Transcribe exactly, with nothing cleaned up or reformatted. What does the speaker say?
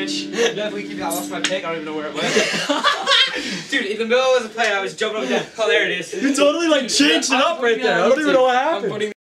bitch. Definitely keep it. I lost my pick. I don't even know where it went. Dude, in the middle of the play, I was jumping up and down. Oh, there it is. You totally like changed it up right there. I don't even know what happened.